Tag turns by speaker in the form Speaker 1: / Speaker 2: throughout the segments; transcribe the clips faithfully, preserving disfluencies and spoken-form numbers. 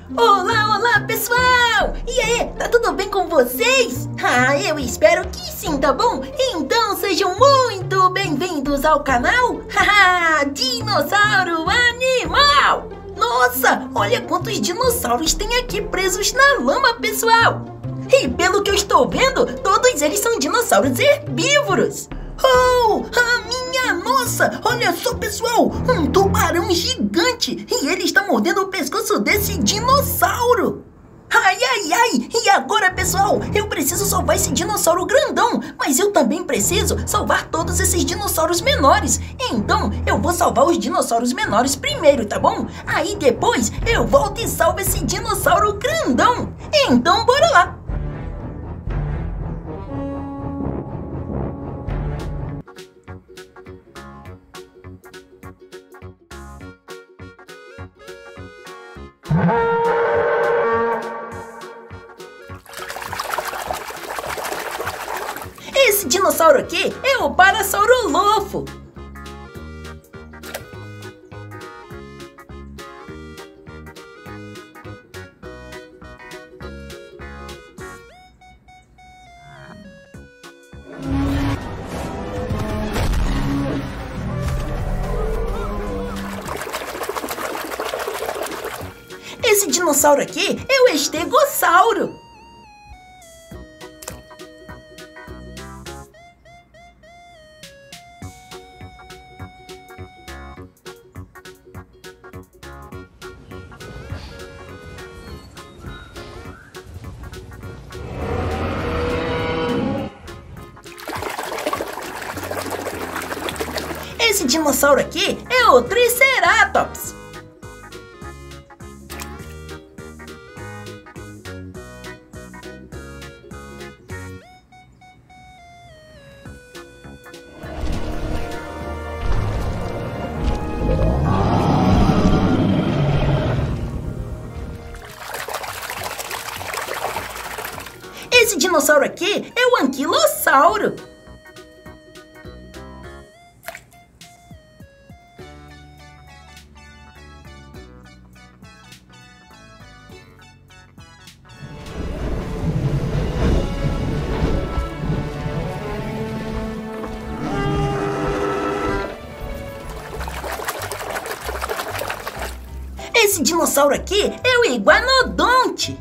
Speaker 1: Olá, olá, pessoal! E aí, tá tudo bem com vocês? Ah, eu espero que sim, tá bom? Então sejam muito bem-vindos ao canal Haha, Dinossauro Animal! Nossa, olha quantos dinossauros tem aqui presos na lama, pessoal! E pelo que eu estou vendo, todos eles são dinossauros herbívoros! Oh, a minha nossa! Olha só, pessoal! Um tubarão gigante! E ele está mordendo o pescoço desse dinossauro! Ai, ai, ai! E agora, pessoal? Eu preciso salvar esse dinossauro grandão! Mas eu também preciso salvar todos esses dinossauros menores! Então, eu vou salvar os dinossauros menores primeiro, tá bom? Aí depois, eu volto e salvo esse dinossauro grandão! Então, bora lá! Esse dinossauro aqui é o Parasaurolofo. Esse dinossauro aqui é o Estegossauro. Esse dinossauro aqui é o Triceratops. Esse dinossauro aqui é o Anquilossauro. Esse dinossauro aqui é o Iguanodonte.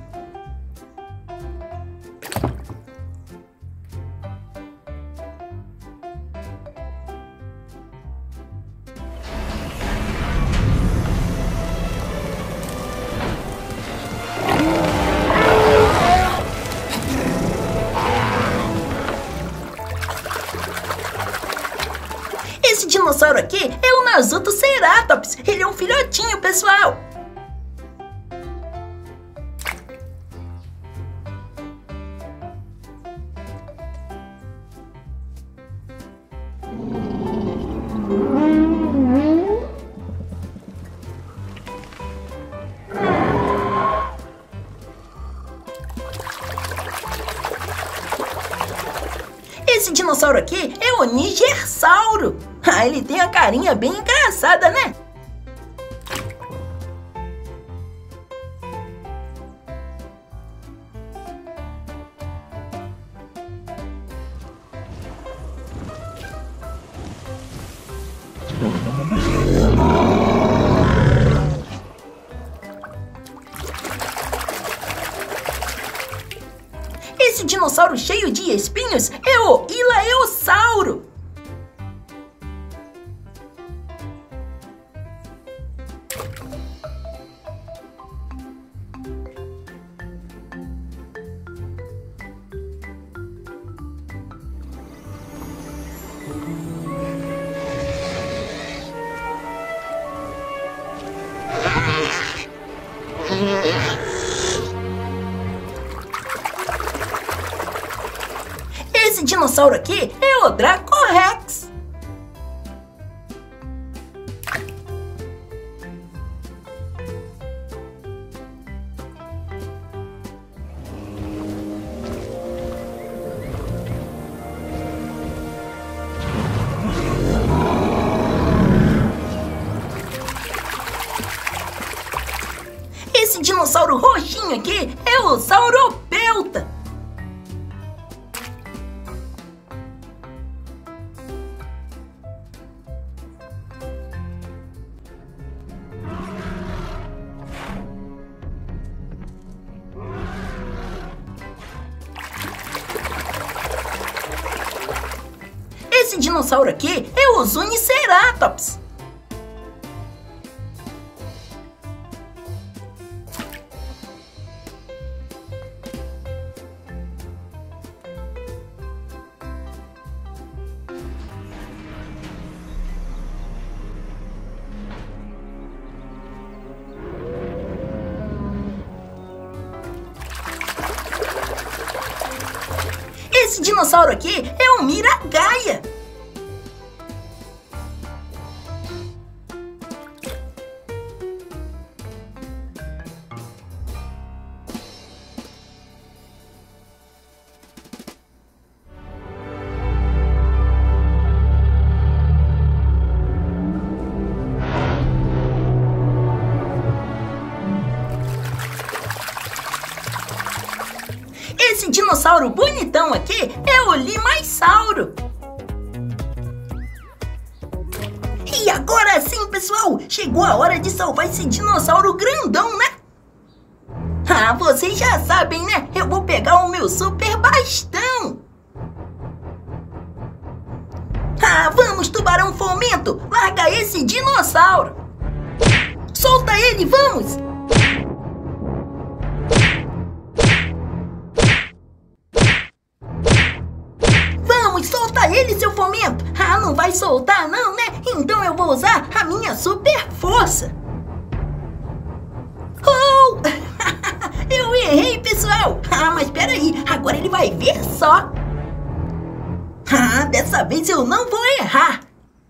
Speaker 1: Esse dinossauro aqui é o Nasutoceratops. Ele é um filhotinho, pessoal. Esse dinossauro aqui é o Nigersauro. Ah, ele tem a carinha bem engraçada, né? Esse dinossauro cheio de espinhos é o Ilaeossauro. Esse dinossauro aqui é o Dracorex. Esse dinossauro roxinho aqui é o Sauropelta. Esse dinossauro aqui é o Zuniceratops. Esse dinossauro aqui é o Miragaia. Esse dinossauro bonitão aqui é o Limaissauro. E agora sim, pessoal, chegou a hora de salvar esse dinossauro grandão, né? Ah, vocês já sabem, né? Eu vou pegar o meu super bastão. Ah, vamos, tubarão fomento, larga esse dinossauro. Solta ele, vamos! Solta ele, seu fomento! Ah, não vai soltar não, né? Então eu vou usar a minha super força! Oh! Eu errei, pessoal! Ah, mas peraí, agora ele vai ver só! Ah, dessa vez eu não vou errar!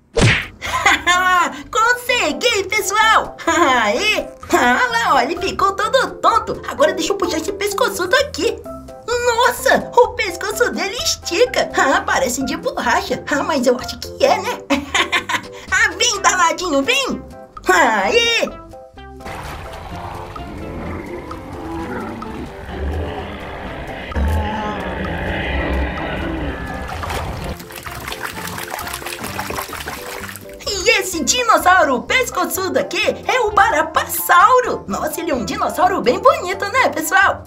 Speaker 1: Consegui, pessoal! Aê! Ah lá, ó, ele ficou todo tonto! Agora deixa eu puxar esse pescoçudo aqui! Nossa, o pescoço dele estica. Ah, parece de borracha. Ah, mas eu acho que é, né? Ah, vem, danadinho, vem. Aê! E esse dinossauro pescoçudo aqui é o Barapassauro. Nossa, ele é um dinossauro bem bonito, né, pessoal?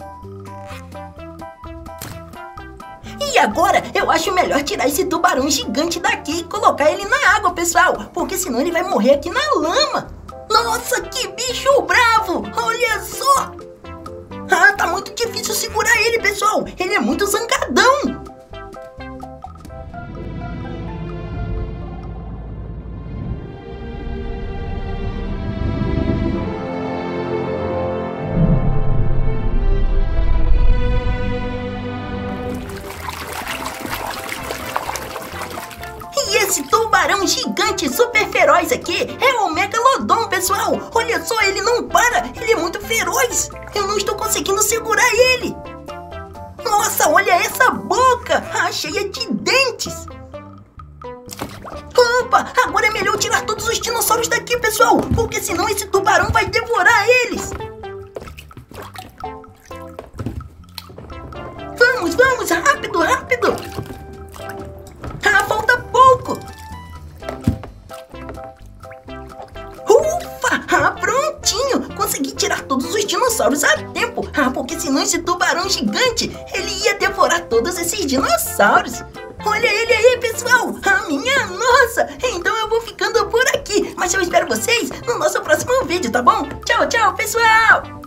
Speaker 1: E agora eu acho melhor tirar esse tubarão gigante daqui e colocar ele na água, pessoal, porque senão ele vai morrer aqui na lama. Nossa, que bicho bravo! Olha só! Ah, tá muito difícil segurar ele, pessoal. Ele é muito zangadão. Esse tubarão gigante super feroz aqui é o Megalodon, pessoal. Olha só, ele não para, ele é muito feroz. Eu não estou conseguindo segurar ele. Nossa, olha essa boca, ah, cheia de dentes. Opa, agora é melhor tirar todos os dinossauros daqui, pessoal, porque senão esse tubarão vai devorar eles. Vamos, vamos, rápido, rápido. Ah, falta pouco. Ufa, ah, prontinho. Consegui tirar todos os dinossauros a tempo. Ah, porque senão esse tubarão gigante, ele ia devorar todos esses dinossauros. Olha ele aí, pessoal. Ah, minha nossa. Então eu vou ficando por aqui. Mas eu espero vocês no nosso próximo vídeo, tá bom? Tchau, tchau, pessoal.